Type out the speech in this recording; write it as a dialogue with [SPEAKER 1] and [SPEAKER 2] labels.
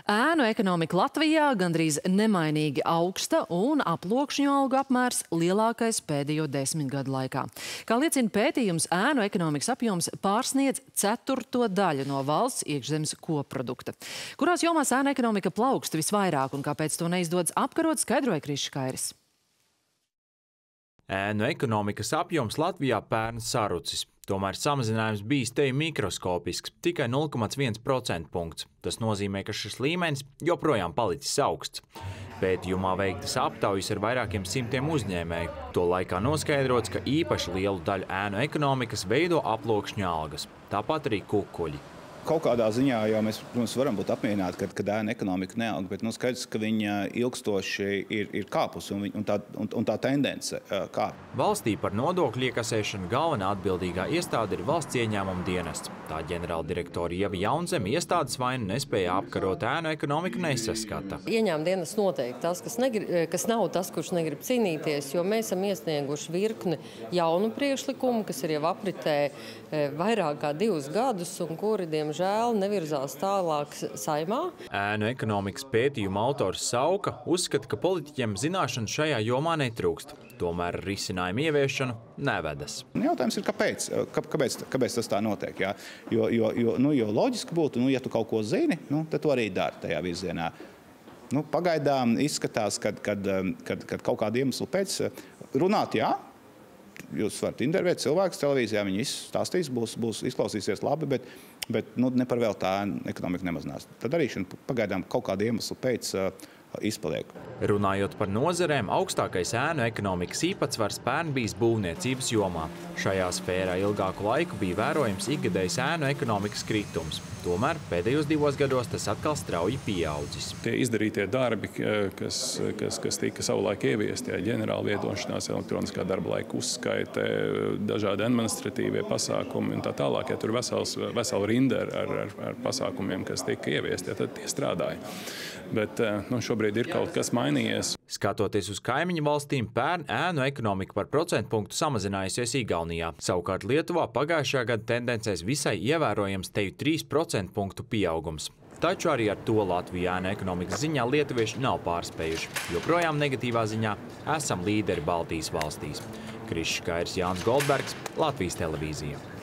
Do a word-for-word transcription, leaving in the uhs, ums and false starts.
[SPEAKER 1] Ēnu ekonomika Latvijā gandrīz nemainīgi augsta un aploksņu algu apmērs lielākais pēdējo desmit gadu laikā. Kā liecina pētījums, ēnu ekonomikas apjoms pārsniedz ceturto daļu no valsts iekšzemes koprodukta. Kurās jomās ēnu ekonomika plaukst visvairāk un kāpēc to neizdodas apkarot, skaidroja Krišs Kairis.
[SPEAKER 2] Ēnu ekonomikas apjoms Latvijā pērn sarucis. Tomēr samazinājums bijis te mikroskopisks, tikai nulle komats viens procentpunkts. Tas nozīmē, ka šis līmenis joprojām palicis augsts. Pētījumā veiktas aptaujas ar vairākiem simtiem uzņēmēju. To laikā noskaidrots, ka īpaši lielu daļu ēnu ekonomikas veido aploksņu algas, tāpat arī kukuļi.
[SPEAKER 3] Kaut kādā ziņā jau mēs, protams, varam būt apmierināti, ka, ka ēnu ekonomika neaug, bet nu, skaidrs, ka viņa ilgstoši ir, ir kāpus un, un, tā, un, un tā tendence kāp.
[SPEAKER 2] Valstī par nodokļu iekasēšanu galvenā atbildīgā iestāde ir valsts ieņēmuma dienests. Tā ģenerāldirektora Ieva Jaunzeme iestādes vainu nespēja apkarot ēnu ekonomiku nesaskata.
[SPEAKER 4] Ieņēmuma dienests noteikti tas, kas, negrib, kas nav tas, kurš negrib cīnīties, jo mēs esam iesnieguši virkni jaunu priekšlikumu, kas ir jau apritē vairāk kā divus gadus un kuri, diemžēl, nevirzās tālāk Saimā.
[SPEAKER 2] Ēnu ekonomikas pētījuma autors Sauka uzskata, ka politiķiem zināšanu šajā jomā netrūkst. Tomēr risinājumu ieviešanu nevedas.
[SPEAKER 3] Jautājums ir, kāpēc, kāpēc, kāpēc tas tā notiek? Jā? Jo, jo, jo, nu, jo loģiski būtu, nu, ja tu kaut ko zini, nu, tad tu arī dari tajā virzienā. Nu, pagaidām izskatās, kad, kad, kad, kad kaut kāda iemesla pēc runāt, jā, jūs varat intervēt cilvēkus televīzijā, viņi izstāstīs, būs, būs izklausīsies labi, bet, bet nu, ne par vēl tā ekonomika nemazinās. Tad arī pagaidām kaut kāda iemesla pēc izpaliek.
[SPEAKER 2] Runājot par nozarēm, augstākais ēnu ekonomikas īpatsvars pērn bijis būvniecības jomā. Šajā sfērā ilgāku laiku bija vērojams ikgadējs ēnu ekonomikas kritums. Tomēr pēdējos divos gados tas atkal strauji pieaudzis.
[SPEAKER 5] Tie izdarītie darbi, kas, kas, kas tika savulaik ieviesti, ģenerāla vietošanās, elektroniskā darba laika uzskaite, dažādi administratīvie pasākumi un tā tālāk, ja tur vesels, vesela rinda ar, ar, ar pasākumiem, kas tika ieviesti, ja, tad tie strādāja. Bet nu, šobrīd ir kaut kas mainījies.
[SPEAKER 2] Skatoties uz kaimiņu valstīm, pērn ēnu ekonomika par procentpunktu samazinājusies Igaunijā. Savukārt Lietuvā pagājušajā gada tendencēs visai ievērojams teju trīs procentpunktu pieaugums. Taču arī ar to Latviju ēnu ekonomikas ziņā lietuvieši nav pārspējuši. Joprojām negatīvā ziņā esam līderi Baltijas valstīs. Krišs Kairis, Jānis Goldbergs, Latvijas televīzija.